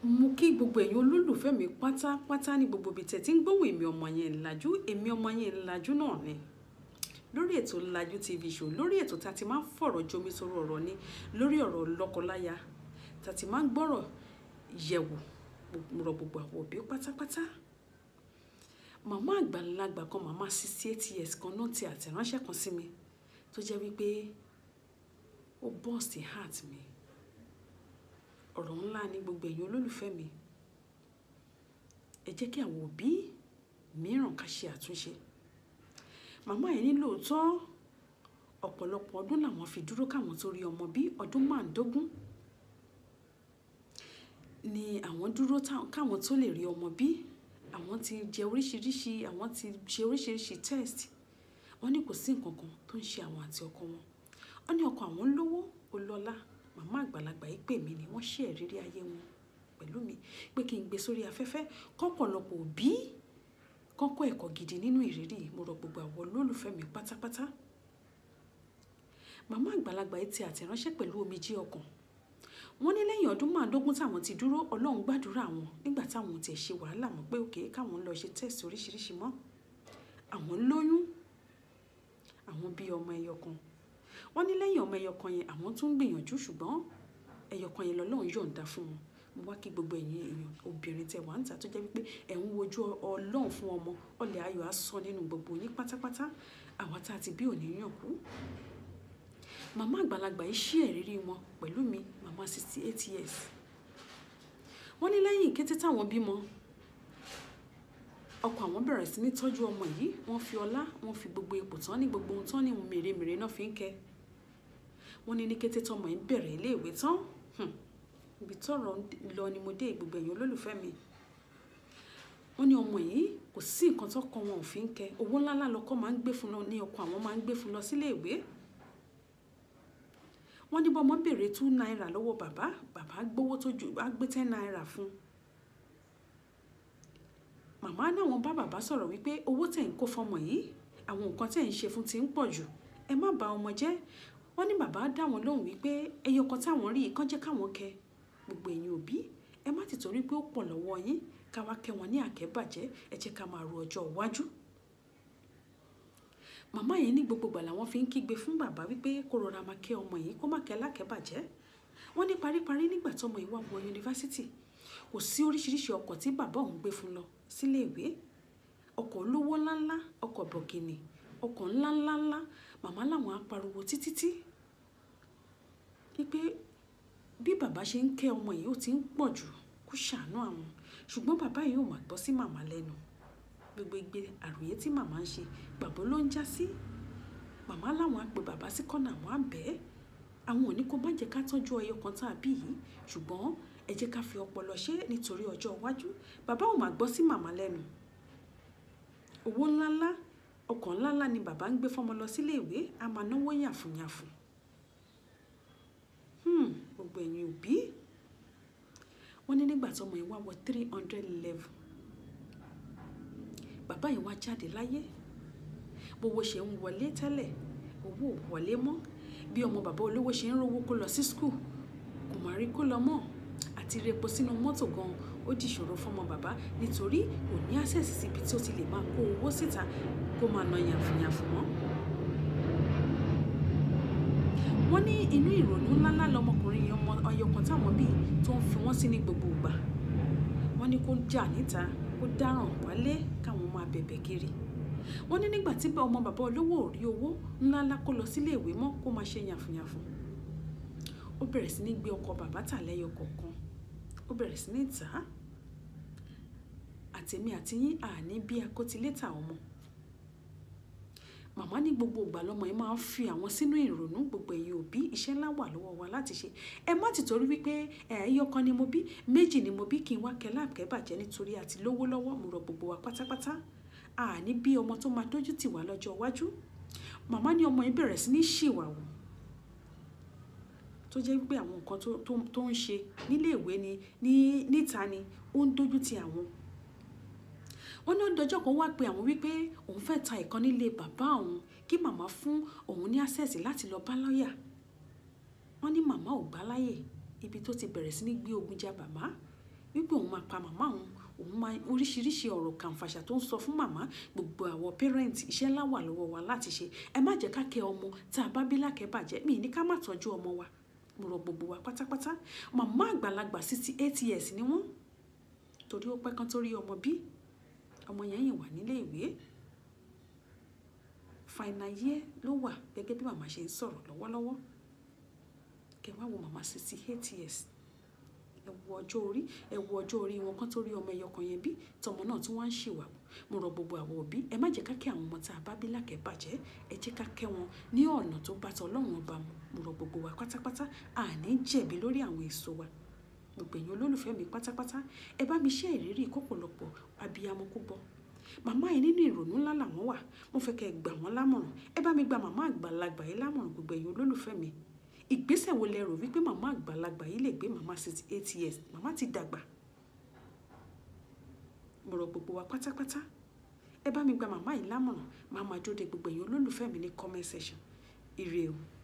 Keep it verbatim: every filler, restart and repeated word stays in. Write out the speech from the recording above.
Mo kí gbogbo ẹ̀yin olólùfẹ́ mi pátápátá ní gbogbo ibi tẹ́ tí ń gbóhùn èmi ọmọ yẹn Lájú, èmi ọmọ yẹn Lájú náà ni. Lórí ètò Lájú T V show, lórí ètò tá ti máa ń fọ̀rọ̀ jomi sọ̀rọ̀ ọ̀rọ̀ ni, lórí ọ̀rọ̀ lọ́kọláya, tá ti máa ń gbọ́rọ̀ yẹ̀wò rọ̀ gbogbo àwọn òbí pátápátá. Màmá àgbàlagbà kan, màmá sixty-eight years kan náà ti àtẹ̀ránṣẹ́ kan sí mi tó jẹ́ wípé ó burst heart mi. Ọ̀rọ̀ ńlá ni gbogbo ẹ̀yin olólùfẹ́ mi. Ẹ jẹ́ kí àwọn òbí mìíràn ká ṣe àtúnṣe. Màmá yẹn ní lóòótọ́ ọ̀pọ̀lọpọ̀ ọdún làwọn fi dúró káwọn tó rí ọmọ bí, ọdún márùndógún ni àwọn dúró káwọn tó lè rí ọmọ bí. Àwọn ti jẹ oríṣiríṣi, àwọn ti ṣe oríṣiríṣi test. Wọ́n ní kò sí nǹkan kan tó ń ṣe àwọn àti ọkọ wọn. Wọ́n ní ọkọ àwọn lówó, ó lọ́lá. Màmá àgbàlagbà yìí pè mí ni wọ́n ṣe ìrírí ayé wọn pẹ̀lú mi pé kí n gbé sórí afẹ́fẹ́ kọ́pọ̀lọpọ̀ òbí kọ́kọ́ ẹ̀kọ́ gidi nínú ìrírí. Mo rọ̀ gbogbo àwọn olólùfẹ́ mi pátápátá. Màmá àgbàlagbà yìí ti àtẹ̀ránṣẹ́ pẹ̀lú omijé ọkàn. Wọ́n ní lẹ́yìn ọdún márùndógún táwọn ti dúró, Ọlọ́run gbàdúrà wọn nígbà táwọn ti ṣe wàhálà mọ̀ pé òkè káwọn lọ ṣe test oríṣiríṣi mọ́. Àwọn lóyún, àwọn bí ọmọ ẹyọ kan. Wọ́n ní lẹ́yìn ọmọ ẹyọ kan yẹn àwọn tún ń gbìyànjú, ṣùgbọ́n ẹyọ kan yẹn lọ́lọ́run yọ̀ǹda fún wọn. Mo wá kí gbogbo ẹ̀yin èèyàn obìnrin tẹ́ wà ń tà tó jẹ́ wípé ẹ̀ ń wojú Ọlọ́run fún ọmọ, ọlẹ̀ ayọ̀ á sọ nínú gbogbo yín pátápátá. Àwa tá ti bí òní yàn kú. Màmá àgbàlagbà yìí ṣí ìrírí wọn pẹ̀lú mi, màmá sixty-eight years. Wọ́n ní lẹ́yìn kété táwọn bímọ, ọkọ àwọn bẹ̀rẹ̀ sí ní tọ́jú ọmọ yìí. Wọ́n fi ọlá, wọ́n fi gbogbo ipò tán ní gbogbo ohun tán ní ohun mèremère náà fi ń kẹ́. Wọ́n ní ní kété tọ́mọ yìí bẹ̀rẹ̀ ilé ìwé tán. Ibi tọ́rọ̀ lọ ni mo dé gbogbo ẹ̀yin olólùfẹ́ mi. Wọ́n ní ọmọ yìí kò sí nǹkan tó kọ wọn ò fi ń kẹ́. Owó ńláńlá lọkọ máa ń gbé fún lọ ní ọkọ àwọn máa ń gbé fún lọ sílé ìwé. Wọ́n ní bọ́mọ bèrè two naira lọ́wọ́ bàbá, bàbá gbówó tó ju á gbé ten naira fún. Màmá náà wọ́n bá bàbá sọ̀rọ̀ wípé owó tẹ̀ ń kó fọmọ yìí, àwọn nǹkan tẹ̀ ń ṣe fún ti ń pọ̀ jù, ẹ má bà ọmọ jẹ́. Wọ́n ní bàbá dá wọn lóhùn wípé ẹyọ kan táwọn rí kán jẹ́ káwọn kẹ́. Gbogbo ẹ̀yin òbí ẹ má ti torí pé ó pọ̀ lọ́wọ́ yín ká wá kẹ́ wọn ní àkẹ́bàjẹ́, ẹ jẹ́ ká máa ro ọjọ́ iwájú. Màmá yẹn ní gbogbo ìgbà làwọn fi ń kígbe fún bàbá wípé kó rọra máa kẹ́ ọmọ yìí, kó má kẹ́ lákẹ́bàjẹ́. Wọ́n ní paríparí nígbà tí ọmọ yìí wá wọ yunifásítì, kò sí oríṣiríṣi ọkọ̀ tí bàbá òun gbé fún lọ sílé ìwé. Ọkọ̀ olówó ńláńlá, ọkọ̀ bọ̀gìnì, ọkọ̀ ńláńláńlá. Màmá làwọn á pariwo títítí wípé bí bàbá ṣe ń kẹ́ ọmọ yìí ó ti ń pọ̀ jù, kó ṣàánú àwọn. Ṣùgbọ́n bàbá yìí ò máa gbọ́ sí màmá lẹ́nu. Gbogbo igbe àròyé tí màmá ń ṣe, bàbá ló ń já sí. Màmá làwọn á pe bàbá sí kọ́nà, àwọn á bẹ́ẹ̀. Àwọn ò ní kó má jẹ́ ká tọ́jú ẹyọ kan tàbí yìí, ṣùgbọ́n ẹ jẹ́ ká fi ọpọlọ ṣe nítorí ọjọ́ iwájú. Bàbá ò máa gbọ́ sí màmá lẹ́nu. Owó ńláńlá, ọkọ̀ ńláńlá ni bàbá ń gbé fọ́mọ lọ sílé ìwé, a máa náwó yàfùnyàfùn. Hmm, gbogbo ẹ̀yin òbí. Wọ́n ní nígbà tí ọmọ yìí wá wọ three hundred level, bàbá yìí wá jáde láyé. Bówó ṣe ń wọlé tẹ́lẹ̀, owó ò wọlé mọ́. Bí ọmọ bàbá olówó ṣe ń rówó kó lọ sí school, kò máa rí kó lọ mọ́. Àti repo sínú mọ́tò gan, ó di ìṣòro fọ́mọ bàbá nítorí kò ní access síbi tí ó ti lè máa kó owó síta kó máa ná yàfùnyàfùn mọ́. Wọ́n ní inú ìrònú ńláńlá lọmọkùnrin yẹn ọmọ ọyọ kan táwọn bí tó ń fi wọ́n sí ní gbogbo ìgbà. Wọ́n ní kó jà níta, kó dáràn wálé káwọn máa bẹ̀bẹ̀ kiri. Wọ́n ní nígbà tí ọmọ bàbá olówó ò rí owó ńláńlá kó lọ sílé ìwé mọ́ kó máa ṣe yàfùnyàfùn, ó bẹ̀rẹ̀ sí ní gbé ọkọ̀ bàbá tà lẹ́yọ kọ̀ọ̀kan. Ó bẹ̀rẹ̀ sí ní tà á. Àtèmi àti yín àní bí akótilétà ọmọ. Màmá ní gbogbo ìgbà lọ́mọ yìí máa ń fi àwọn sínú ìrònú. Gbogbo ẹ̀yin òbí, iṣẹ́ ńlá wà lọ́wọ́ wa láti ṣe. Ẹ má ti torí wípé ẹyọ kan ni mo bí, méjì ni mo bí kí n wá kẹ́ lákẹ́bàjẹ́ nítorí àti lówó lọ́wọ́. Mo rọ̀ gbogbo wa pátápátá. Àní bí ọmọ tó máa dójú tì wá lọ́jọ́ iwájú. Màmá ní ọmọ yìí bẹ̀rẹ̀ sí ní ṣìwàwù tó jẹ́ wípé àwọn nǹkan tó ń ṣe nílé ìwé ni, ní níta ni ó ń dójú tì àwọn. Wọ́n ní ọjọ́ kan wá pé àwọn wípé òun fẹ́ ta ìkan nílé bàbá òun kí màmá fún òun ní access láti lọ bá lọ́yà. Wọ́n ní màmá ò gbà láyè. Ibi tó ti bẹ̀rẹ̀ sí ní gbé ogun jà bàbá wípé òun máa pa màmá òun, òun máa oríṣiríṣi ọ̀rọ̀ kàǹfàṣà tó ń sọ fún màmá. Gbogbo àwọn parent iṣẹ́ ńlá wà lọ́wọ́ wa láti ṣe. Ẹ má jẹ́ ká kẹ́ ọmọ tá a bá bí lákẹ́ bàjẹ́. Mi ní ká má tọ́jú ọmọ wa. Mo rọ̀ gbogbo wa pátápátá. Màmá àgbàlagbà sixty eight years ni wọ́n. Torí ó pẹ́ kan tó rí ọmọ bí. Ọmọ yẹn yìí wà nílé ìwé. Final year ló wà gẹ́gẹ́ bí màmá ṣe ń sọ̀rọ̀ lọ́wọ́lọ́wọ́. Kẹ́ wá wo màmá sixty eight years. Ẹ wo ọjọ́ orí, ẹ wo ọjọ́ orí wọn kan tó rí ọmọ ẹyọ kan yẹn bí. Tọmọ náà tí wọ́n ń ṣèwà. Mo rọ̀ gbogbo àwọn òbí, ẹ má jẹ́ ká kẹ́ àwọn ọmọ tá a bá bí lákẹ́ bàjẹ́. Ẹ jẹ́ ká kẹ́ wọn ní ọ̀nà tó bá tọ Ọlọ́run ọba mu. Mo rọ̀ gbogbo wa pátápátá. A ní jẹ̀bi lórí àwọn èso wa. Gbogbo ẹ̀yin olólùfẹ́ mi pátápátá, ẹ bá mi share ìrírí ìkọ́pọ̀lọpọ̀ abiyamọ kó gbọ́. Màmá yìí nínú ìrònú ńlá làwọn wà. Mo fẹ́ kẹ́ ẹ gbà wọ́n lámọ̀ràn. Ẹ bá mi gba màmá àgbàlagbà yìí lámọ̀ràn, gbogbo ẹ̀yin olólùfẹ́ mi. Ìgbésẹ̀ wo lẹ rò wípé màmá àgbàlagbà yìí lè gbé? Màmá sixty eight years. Màmá ti dàgbà. Mo rọ̀ gbogbo wa pátápátá. Ẹ bá mi gba màmá yìí lámọ̀ràn. Màá máa jóde gbogbo ẹ̀yin olólùfẹ́ mi ní comment section. Ire o.